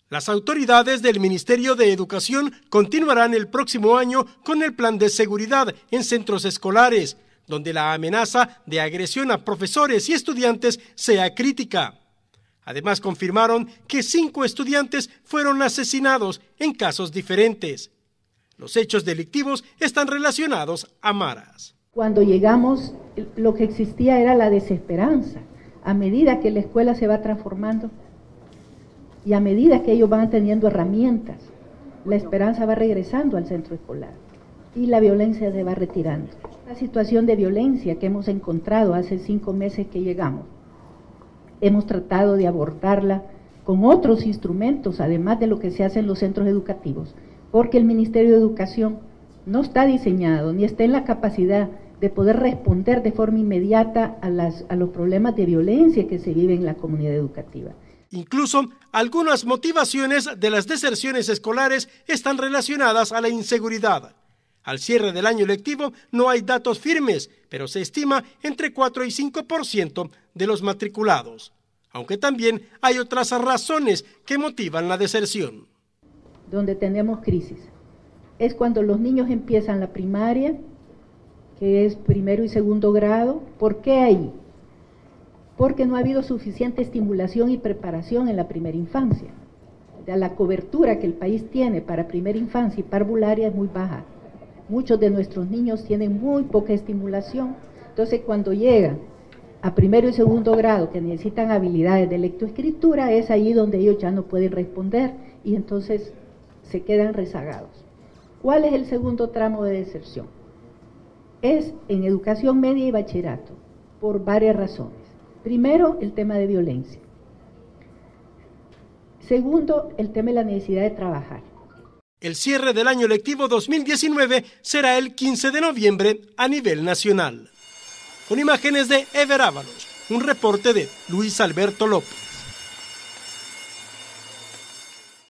Las autoridades del Ministerio de Educación continuarán el próximo año con el plan de seguridad en centros escolares, donde la amenaza de agresión a profesores y estudiantes sea crítica. Además, confirmaron que 5 estudiantes fueron asesinados en casos diferentes. Los hechos delictivos están relacionados a maras. Cuando llegamos, lo que existía era la desesperanza. A medida que la escuela se va transformando y a medida que ellos van teniendo herramientas, la esperanza va regresando al centro escolar y la violencia se va retirando. La situación de violencia que hemos encontrado hace 5 meses que llegamos, hemos tratado de abordarla con otros instrumentos, además de lo que se hace en los centros educativos, porque el Ministerio de Educación no está diseñado ni está en la capacidad de poder responder de forma inmediata a los problemas de violencia que se viven en la comunidad educativa. Incluso algunas motivaciones de las deserciones escolares están relacionadas a la inseguridad. Al cierre del año lectivo no hay datos firmes, pero se estima entre 4 y 5% de los matriculados, aunque también hay otras razones que motivan la deserción. Donde tenemos crisis es cuando los niños empiezan la primaria, que es 1º y 2º grado. ¿Por qué ahí? Porque no ha habido suficiente estimulación y preparación en la primera infancia. La cobertura que el país tiene para primera infancia y parvularia es muy baja. Muchos de nuestros niños tienen muy poca estimulación. Entonces, cuando llegan a 1º y 2º grado, que necesitan habilidades de lectoescritura, es ahí donde ellos ya no pueden responder y entonces se quedan rezagados. ¿Cuál es el segundo tramo de deserción? Es en educación media y bachillerato, por varias razones. Primero, el tema de violencia. Segundo, el tema de la necesidad de trabajar. El cierre del año lectivo 2019 será el 15 de noviembre a nivel nacional. Con imágenes de Ever Ábalos, un reporte de Luis Alberto López.